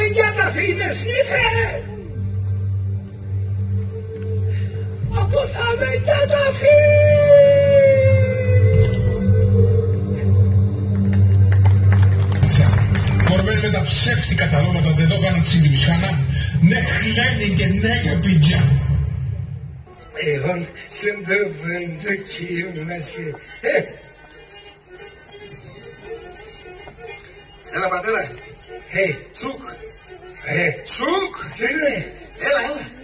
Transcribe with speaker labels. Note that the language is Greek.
Speaker 1: για τα φίνε σνίφε. Ακούσαμε για τα
Speaker 2: Φορμένοι με τα ψεύτικα τα λόγματα δεν το έκανα τη Μισχάνα. Ναι χλένει και ναι για πιτζά.
Speaker 1: Εγώ συμπεβαίνω κύμναση.
Speaker 3: Έλα πατέρα. Τσουκ. Τσουκ.
Speaker 1: Τι είναι?
Speaker 3: Έλα.